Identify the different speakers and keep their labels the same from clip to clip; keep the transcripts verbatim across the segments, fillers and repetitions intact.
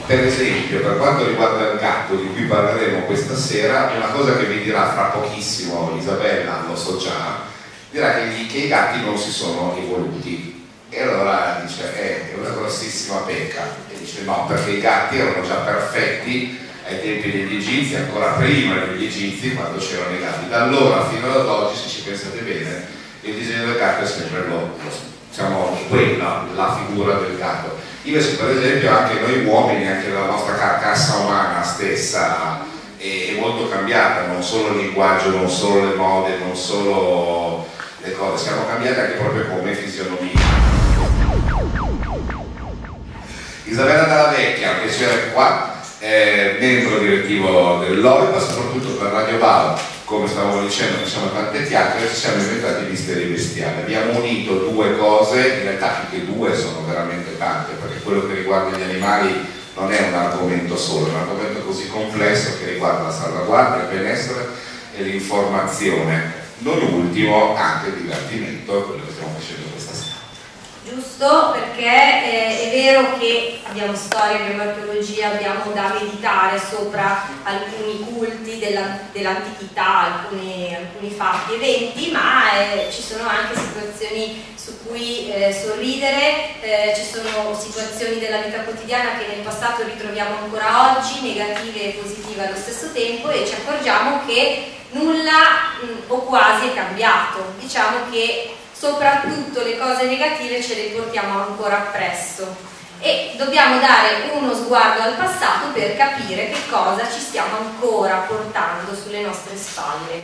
Speaker 1: Per esempio, per quanto riguarda il gatto di cui parleremo questa sera, una cosa che vi dirà fra pochissimo Isabella, lo so già, dirà che, gli, che i gatti non si sono evoluti. E allora dice, eh, è una grossissima pecca. E dice no, perché i gatti erano già perfetti ai tempi degli egizi, ancora prima degli egizi, quando c'erano i gatti. Da allora fino ad oggi, se ci pensate bene, il disegno del gatto è sempre lo, lo, diciamo, quella, la figura del gatto. Invece per esempio anche noi uomini, anche la nostra carcassa umana stessa è, è molto cambiata, non solo il linguaggio, non solo le mode, non solo le cose, siamo cambiati anche proprio come fisionomia. Isabella Dalla Vecchia, piacere qua, è membro direttivo dell'O I P A, soprattutto per Radio Bau, come stavo dicendo, facciamo tante chiacchiere, ci siamo inventati misteri bestiali. Abbiamo unito due cose, in realtà più che due sono veramente tante, perché quello che riguarda gli animali non è un argomento solo, è un argomento così complesso che riguarda la salvaguardia, il benessere e l'informazione, non ultimo anche il divertimento, quello che stiamo facendo questa sera.
Speaker 2: Giusto, perché eh, è vero che abbiamo storia, abbiamo archeologia, abbiamo da meditare sopra alcuni culti dell'antichità, alcuni, alcuni fatti, eventi, ma eh, ci sono anche situazioni su cui eh, sorridere, eh, ci sono situazioni della vita quotidiana che nel passato ritroviamo ancora oggi, negative e positive allo stesso tempo, e ci accorgiamo che nulla mh, o quasi è cambiato. Diciamo che soprattutto le cose negative ce le portiamo ancora appresso e dobbiamo dare uno sguardo al passato per capire che cosa ci stiamo ancora portando sulle nostre spalle.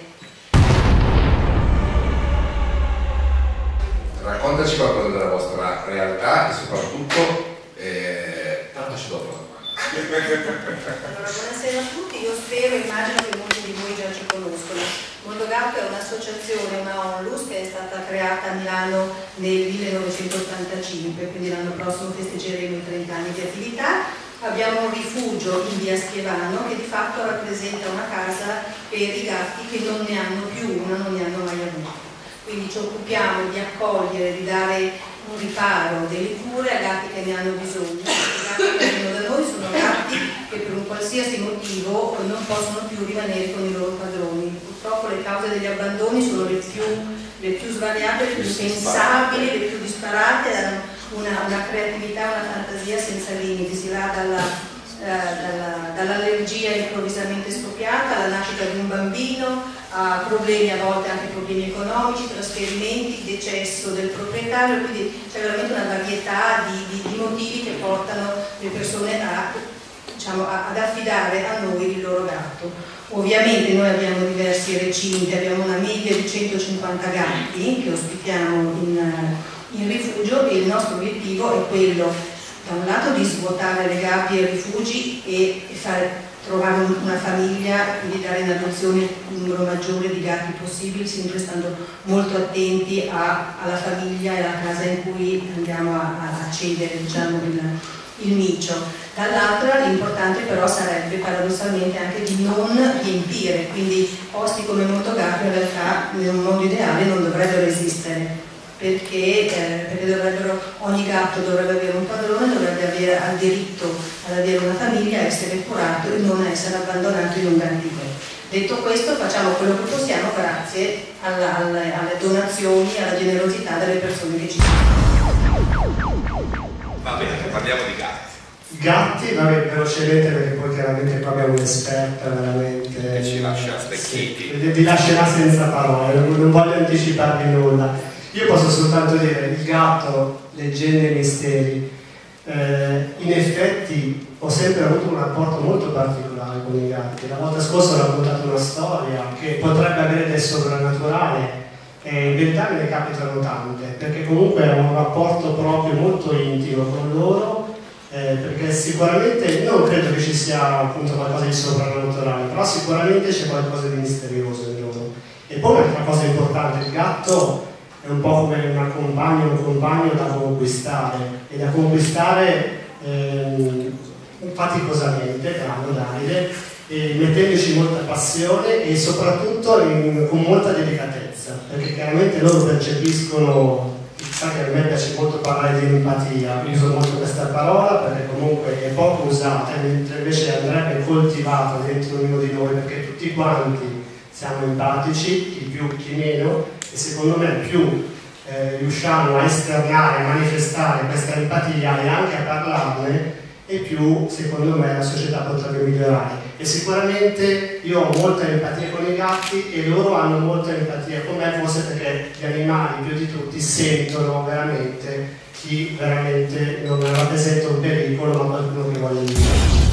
Speaker 1: Raccontaci qualcosa della vostra realtà e soprattutto eh, parlaci dopo la domanda.
Speaker 3: Allora, buonasera a tutti, io spero, immagino che molti di voi già ci conoscono. Mondogatto è un'associazione, una onlus, che è stata creata a Milano nel millenovecentottantacinque, quindi l'anno prossimo festeggeremo i trenta anni di attività. Abbiamo un rifugio in via Schiavano che di fatto rappresenta una casa per i gatti che non ne hanno più una, non ne hanno mai avuto. Quindi ci occupiamo di accogliere, di dare un riparo, delle cure a gatti che ne hanno bisogno. I gatti che vengono da noi sono gatti che per un qualsiasi motivo non possono più rimanere con i loro padroni. Purtroppo le cause degli abbandoni sono le più, le più svariate, le più impensabili, le più disparate, hanno una, una creatività, una fantasia senza limiti. Si va dalla eh, dall'allergia dall improvvisamente scoppiata alla nascita di un bambino, a problemi, a volte anche problemi economici, trasferimenti, decesso del proprietario, quindi c'è veramente una varietà di, di, di motivi che portano le persone a, diciamo, a, ad affidare a noi il loro gatto. Ovviamente noi abbiamo diversi recinti, abbiamo una media di centocinquanta gatti che ospitiamo in, in rifugio, e il nostro obiettivo è quello, da un lato, di svuotare le gabbie e i rifugi e, e fare trovare una famiglia, quindi dare in adozione un numero maggiore di gatti possibili, sempre stando molto attenti a, alla famiglia e alla casa in cui andiamo a, a cedere, diciamo, il, il micio. Dall'altra l'importante però sarebbe paradossalmente anche di non riempire, quindi posti come Mondogatto in realtà in un mondo ideale non dovrebbero esistere. Perché, eh, perché dovrebbero, ogni gatto dovrebbe avere un padrone, dovrebbe avere il diritto ad avere una famiglia, essere curato e non essere abbandonato in un cantiere. Detto questo, facciamo quello che possiamo grazie alla, alle, alle donazioni, alla generosità delle persone che ci sono.
Speaker 1: Va bene, parliamo di gatti.
Speaker 4: Gatti, vabbè, velocemente, perché poi chiaramente qua abbiamo un'esperta veramente
Speaker 1: che ci lascia stecchiti.
Speaker 4: Sì, vi lascerà senza parole, non voglio anticiparvi nulla. Io posso soltanto dire, il gatto, leggende e misteri, eh, in effetti ho sempre avuto un rapporto molto particolare con i gatti. La volta scorsa ho raccontato una storia che potrebbe avere del sovrannaturale, e in verità me ne capitano tante, perché comunque ho un rapporto proprio molto intimo con loro, eh, perché sicuramente non credo che ci sia appunto qualcosa di sovrannaturale, però sicuramente c'è qualcosa di misterioso in loro. E poi un'altra cosa importante, il gatto è un po' come una compagna, un compagno da conquistare, e da conquistare ehm, faticosamente, bravo Davide, e mettendoci molta passione e soprattutto in, con molta delicatezza, perché chiaramente loro percepiscono il sai che a me piace molto parlare di empatia, uso molto questa parola perché comunque è poco usata, mentre invece andrebbe coltivata dentro ognuno di noi, perché tutti quanti siamo empatici, chi più chi meno, e secondo me più eh, riusciamo a esternare, a manifestare questa empatia e anche a parlarne, e più secondo me la società potrebbe migliorare. E sicuramente io ho molta empatia con i gatti e loro hanno molta empatia con me, forse perché gli animali più di tutti sentono veramente chi veramente non rappresenta un pericolo ma qualcuno che vuole aiutare.